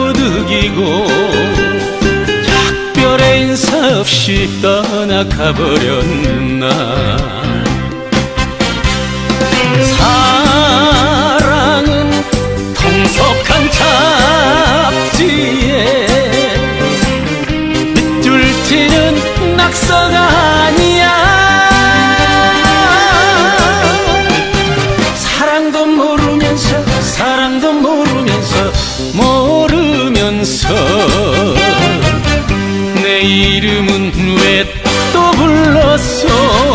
꼬드기고 작별의 인사 없이 떠나가버렸나. 사랑은 통속한 잡지에 밑줄 치는 낙서가 아니야. 사랑도 모르면서 사랑도 모르면서 내 이름은 왜 또 불렀어.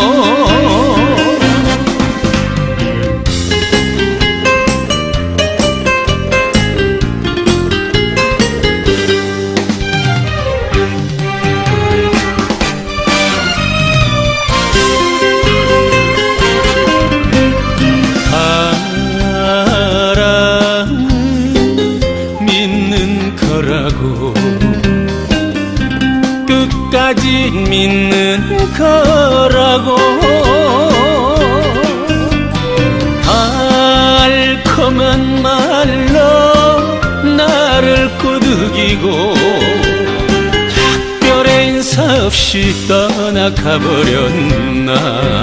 끝까지 믿는 거라고. 달콤한 말로 나를 꼬드기고 작별의 인사 없이 떠나가버렸나.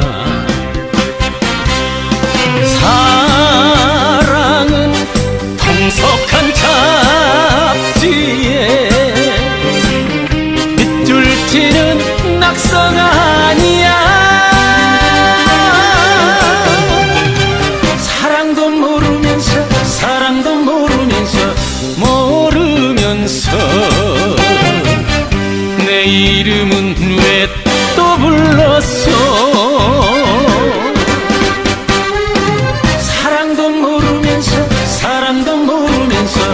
사랑은 통속한 잡지에 치는 낙서가 아니야. 사랑도 모르면서 사랑도 모르면서 내 이름은 왜 또 불렀어. 사랑도 모르면서 사랑도 모르면서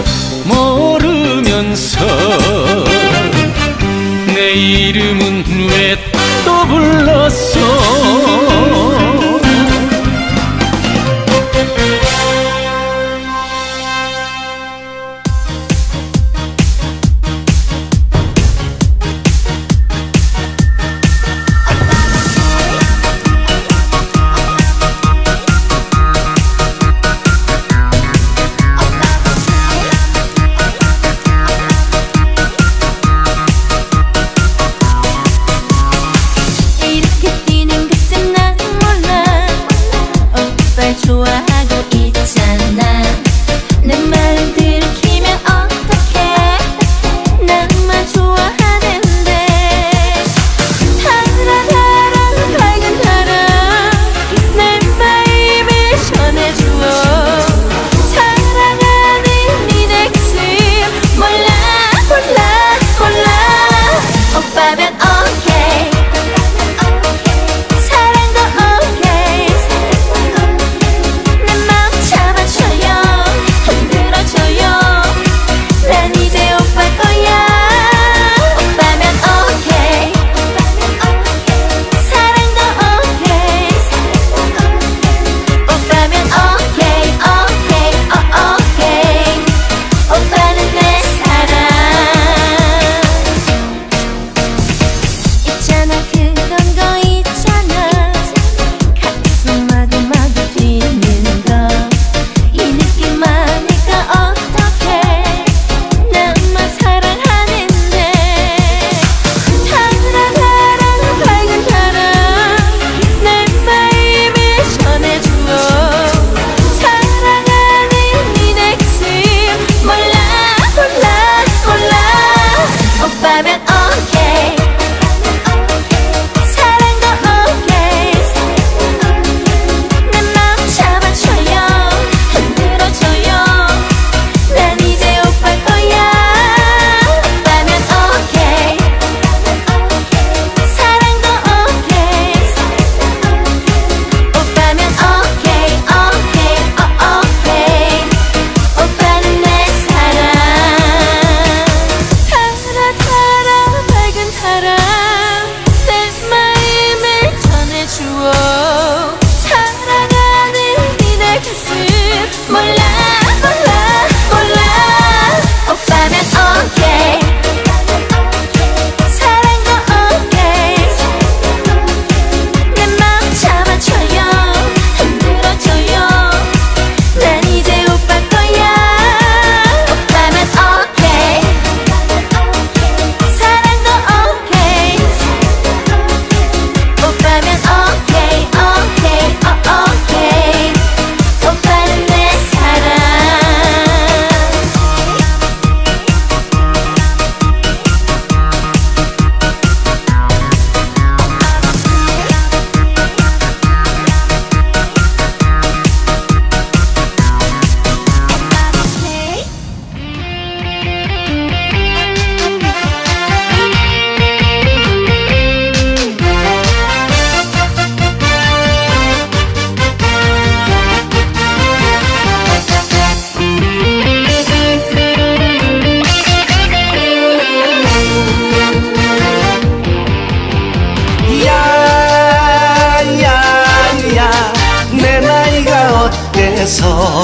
어때서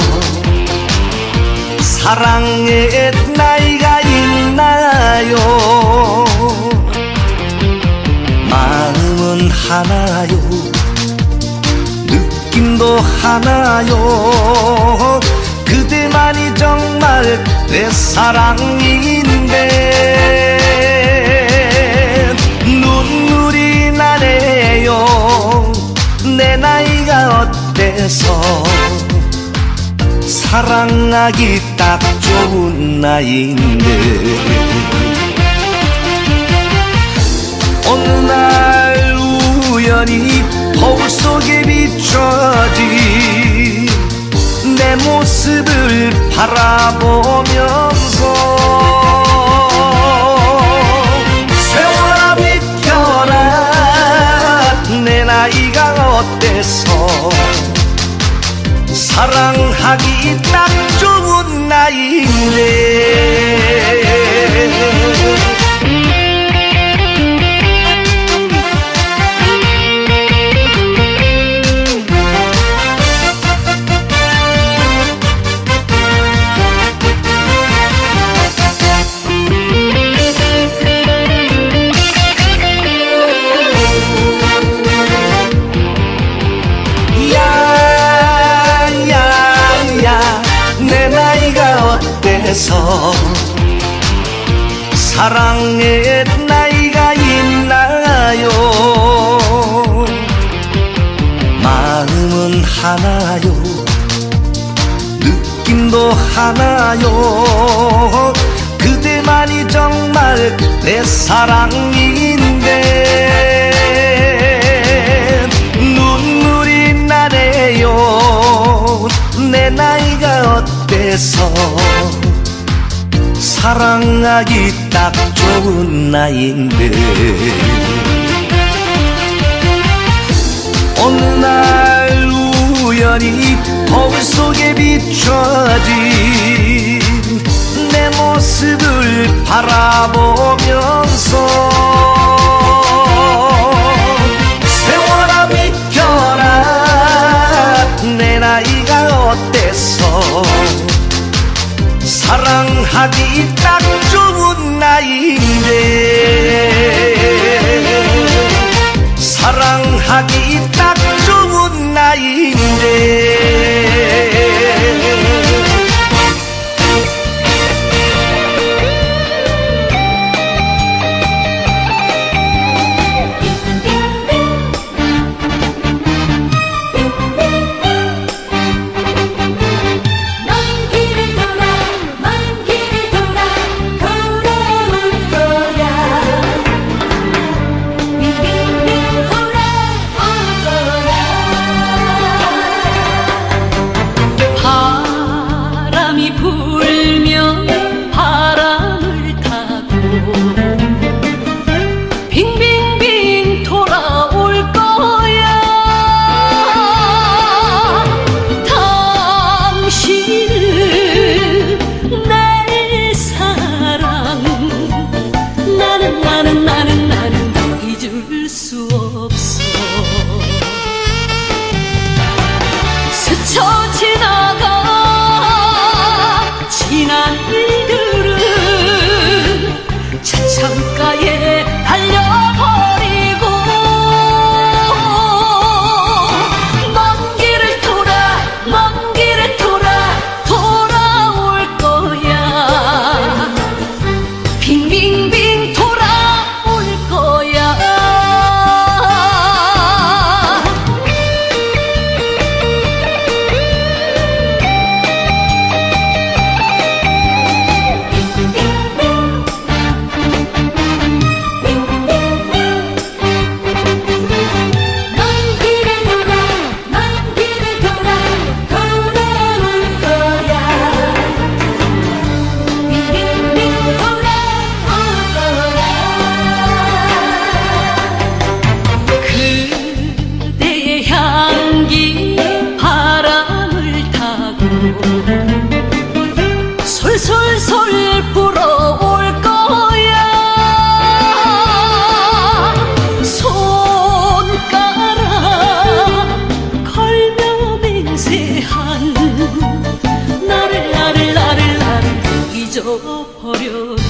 사랑의 나이가 있나요? 마음은 하나요, 느낌도 하나요. 그대만이 정말 내 사랑인데 눈물이 나네요. 내 나이가 어때서 사랑하기 딱 좋은 나이인데 어느 날 우연히 거울 속에 비춰진 내 모습을 바라보면서 세월아 비켜라 내 나이가 어때서 사랑하기 딱 좋은 나이인데 사랑의 나이가 있나요? 마음은 하나요, 느낌도 하나요. 그대만이 정말 내 사랑인데 눈물이 나네요. 내 나이가 어때서 사랑하기 딱 좋은 나이인데 어느 날 우연히 거울 속에 비춰진 내 모습을 바라보면서 세월아 비켜라 내 나이가 어때서 사랑하기 딱 좋은 나이인데 사랑하기 딱 좋은 나이인데 잊어버려